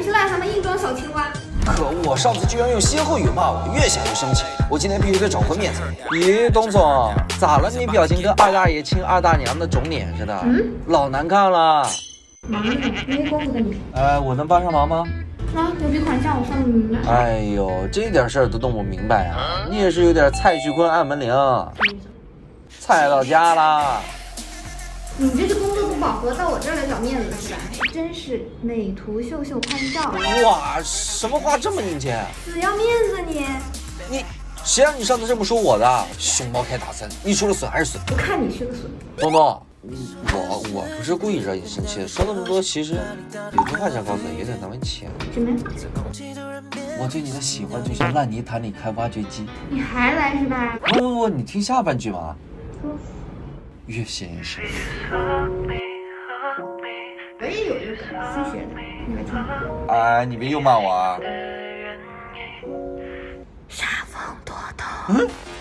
是癞蛤蟆硬装小青蛙。 可恶，上次居然用歇后语骂我，越想越生气。我今天必须得找回面子。咦，董总，咋了？你表情跟二大爷亲二大娘的肿脸似的，老难看了。 忙着呢，没工夫跟你说。 我能帮上忙吗？ 啊，有笔款项我算不明白。 哎呦，这点事儿都弄不明白啊！你也是有点蔡徐坤按门铃，菜到家啦。 你这是工作不饱和，到我这儿来找面子是吧？真是美图秀秀拍照。 哇，什么话这么硬气？ 死要面子你谁让你上次这么说我的？熊猫开大森，你说了损还是损？ 我看你是个损。 东东，我不是故意惹你生气，说那么多其实有句话想告诉你，有点难为情。 什么？ 我对你的喜欢就像烂泥潭里开挖掘机。 你还来是吧？ 不，你听下半句嘛。越陷越深。 我也有一个新学的，你来听。 哎，你别又骂我啊！ 杀风夺头。